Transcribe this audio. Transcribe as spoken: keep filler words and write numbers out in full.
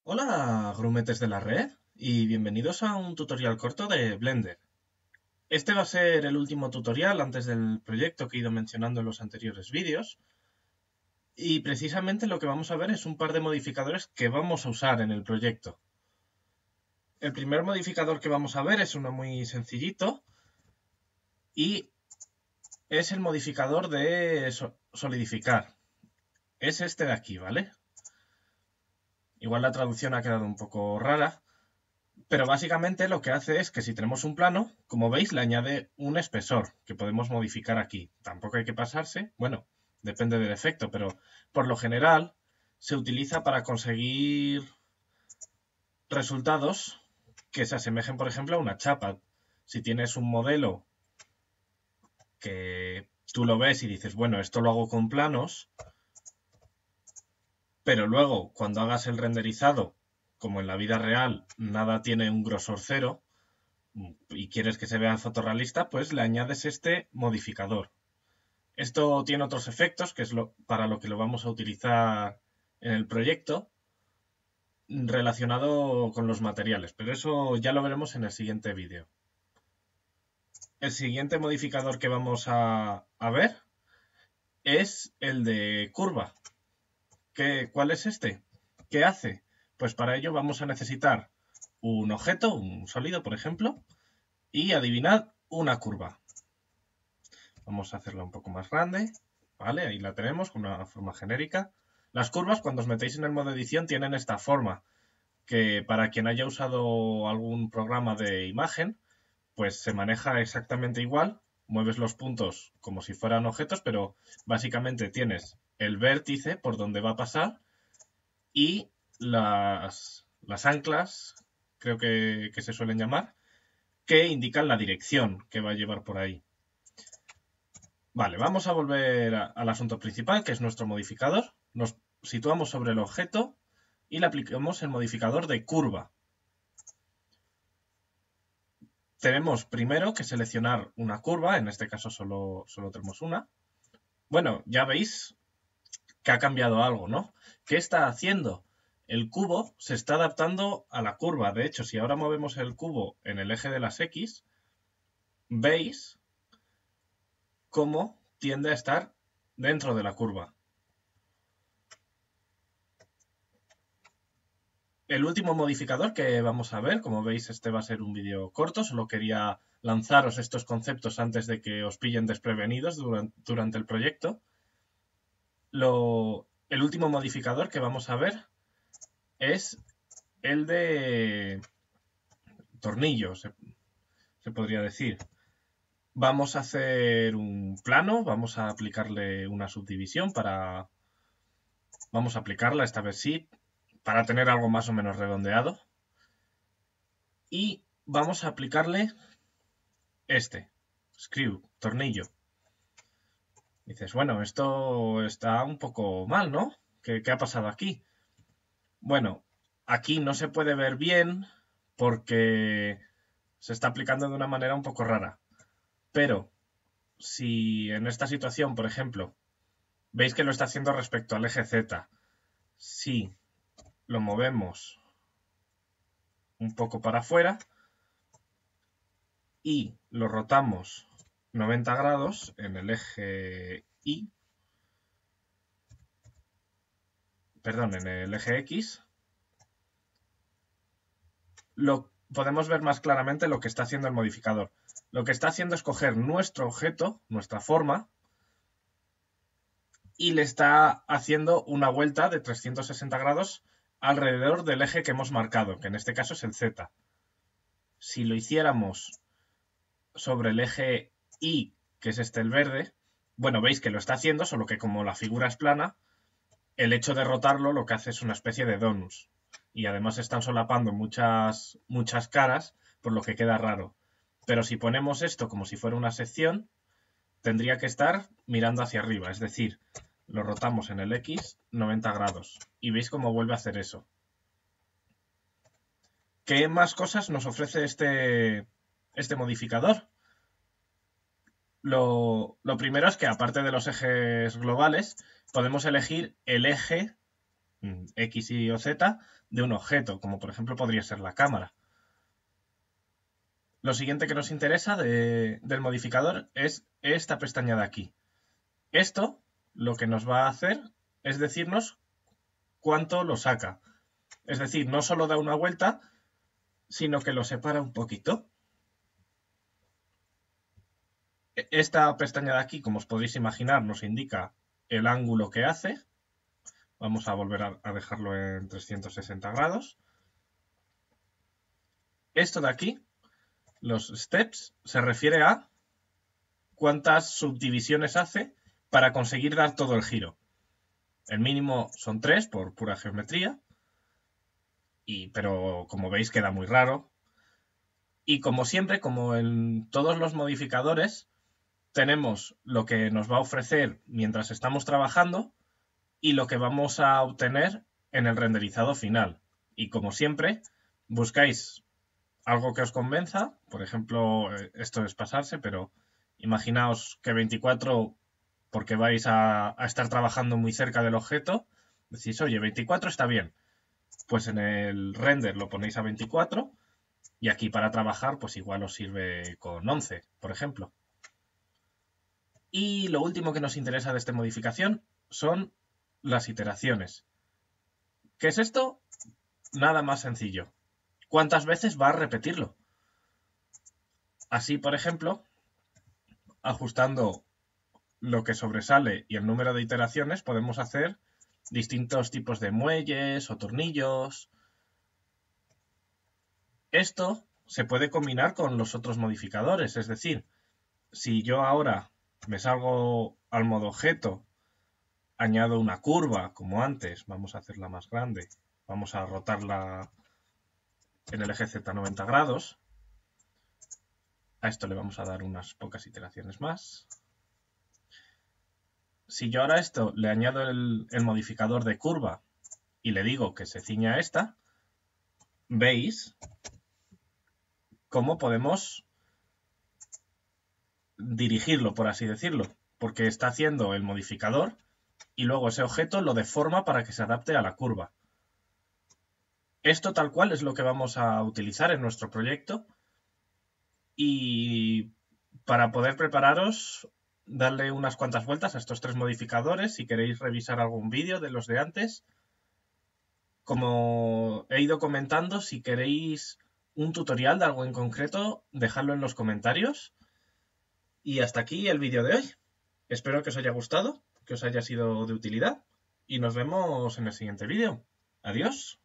Hola, grumetes de la red, y bienvenidos a un tutorial corto de Blender. Este va a ser el último tutorial antes del proyecto que he ido mencionando en los anteriores vídeos, y precisamente lo que vamos a ver es un par de modificadores que vamos a usar en el proyecto. El primer modificador que vamos a ver es uno muy sencillito, y es el modificador de solidificar. Es este de aquí, ¿vale? Igual la traducción ha quedado un poco rara, pero básicamente lo que hace es que si tenemos un plano, como veis, le añade un espesor que podemos modificar aquí. Tampoco hay que pasarse, bueno, depende del efecto, pero por lo general se utiliza para conseguir resultados que se asemejen, por ejemplo, a una chapa. Si tienes un modelo que tú lo ves y dices, bueno, esto lo hago con planos, pero luego cuando hagas el renderizado, como en la vida real, nada tiene un grosor cero, y quieres que se vea fotorrealista, pues le añades este modificador. Esto tiene otros efectos, que es lo, para lo que lo vamos a utilizar en el proyecto, relacionado con los materiales, pero eso ya lo veremos en el siguiente vídeo. El siguiente modificador que vamos a, a ver es el de curva. ¿Qué, ¿Cuál es este? ¿Qué hace? Pues para ello vamos a necesitar un objeto, un sólido, por ejemplo, y adivinad, una curva. Vamos a hacerla un poco más grande, ¿vale? Ahí la tenemos con una forma genérica. Las curvas, cuando os metéis en el modo edición, tienen esta forma, que para quien haya usado algún programa de imagen, pues se maneja exactamente igual. Mueves los puntos como si fueran objetos, pero básicamente tienes el vértice por donde va a pasar y las, las anclas, creo que, que se suelen llamar, que indican la dirección que va a llevar por ahí. Vale, vamos a volver a, al asunto principal, que es nuestro modificador. Nos situamos sobre el objeto y le aplicamos el modificador de curva. Tenemos primero que seleccionar una curva, en este caso solo, solo tenemos una. Bueno, ya veis que ha cambiado algo, ¿no? ¿Qué está haciendo? El cubo se está adaptando a la curva. De hecho, si ahora movemos el cubo en el eje de las X, veis cómo tiende a estar dentro de la curva. El último modificador que vamos a ver, como veis, este va a ser un vídeo corto, solo quería lanzaros estos conceptos antes de que os pillen desprevenidos durante, durante el proyecto. Lo, el último modificador que vamos a ver es el de tornillos, se, se podría decir. Vamos a hacer un plano, vamos a aplicarle una subdivisión para... Vamos a aplicarla, esta vez sí, para tener algo más o menos redondeado. Y vamos a aplicarle este, screw, tornillo. Dices, bueno, esto está un poco mal, ¿no? ¿Qué, qué ha pasado aquí? Bueno, aquí no se puede ver bien porque se está aplicando de una manera un poco rara. Pero si en esta situación, por ejemplo, veis que lo está haciendo respecto al eje Z, si lo movemos un poco para afuera y lo rotamos noventa grados en el eje Y, perdón, en el eje X, lo podemos ver más claramente lo que está haciendo el modificador. Lo que está haciendo es coger nuestro objeto, nuestra forma, y le está haciendo una vuelta de trescientos sesenta grados alrededor del eje que hemos marcado, que en este caso es el Z. Si lo hiciéramos sobre el eje Y, que es este el verde, bueno, veis que lo está haciendo, solo que como la figura es plana, el hecho de rotarlo lo que hace es una especie de donus. Y además están solapando muchas, muchas caras, por lo que queda raro. Pero si ponemos esto como si fuera una sección, tendría que estar mirando hacia arriba, es decir, lo rotamos en el X noventa grados. Y veis cómo vuelve a hacer eso. ¿Qué más cosas nos ofrece este, este modificador? Lo, lo primero es que aparte de los ejes globales, podemos elegir el eje, X, Y o Z de un objeto, como por ejemplo podría ser la cámara. Lo siguiente que nos interesa de, del modificador es esta pestaña de aquí. Esto lo que nos va a hacer es decirnos cuánto lo saca. Es decir, no solo da una vuelta, sino que lo separa un poquito. Esta pestaña de aquí, como os podéis imaginar, nos indica el ángulo que hace. Vamos a volver a dejarlo en trescientos sesenta grados. Esto de aquí, los steps, se refiere a cuántas subdivisiones hace para conseguir dar todo el giro. El mínimo son tres por pura geometría, y, pero como veis queda muy raro. Y como siempre, como en todos los modificadores, tenemos lo que nos va a ofrecer mientras estamos trabajando y lo que vamos a obtener en el renderizado final. Y como siempre, buscáis algo que os convenza. Por ejemplo, esto es pasarse, pero imaginaos que veinticuatro, porque vais a, a estar trabajando muy cerca del objeto, decís, oye, veinticuatro está bien. Pues en el render lo ponéis a veinticuatro y aquí para trabajar pues igual os sirve con once, por ejemplo. Y lo último que nos interesa de esta modificación son las iteraciones. ¿Qué es esto? Nada más sencillo. ¿Cuántas veces va a repetirlo? Así, por ejemplo, ajustando lo que sobresale y el número de iteraciones, podemos hacer distintos tipos de muelles o tornillos. Esto se puede combinar con los otros modificadores, es decir, si yo ahora me salgo al modo objeto, añado una curva como antes, vamos a hacerla más grande, vamos a rotarla en el eje Z noventa grados, a esto le vamos a dar unas pocas iteraciones más. Si yo ahora a esto le añado el, el modificador de curva y le digo que se ciña a esta, veis cómo podemos dirigirlo, por así decirlo, porque está haciendo el modificador y luego ese objeto lo deforma para que se adapte a la curva. Esto tal cual es lo que vamos a utilizar en nuestro proyecto y para poder prepararos, darle unas cuantas vueltas a estos tres modificadores si queréis revisar algún vídeo de los de antes. Como he ido comentando, si queréis un tutorial de algo en concreto, dejadlo en los comentarios. Y hasta aquí el vídeo de hoy. Espero que os haya gustado, que os haya sido de utilidad y nos vemos en el siguiente vídeo. Adiós.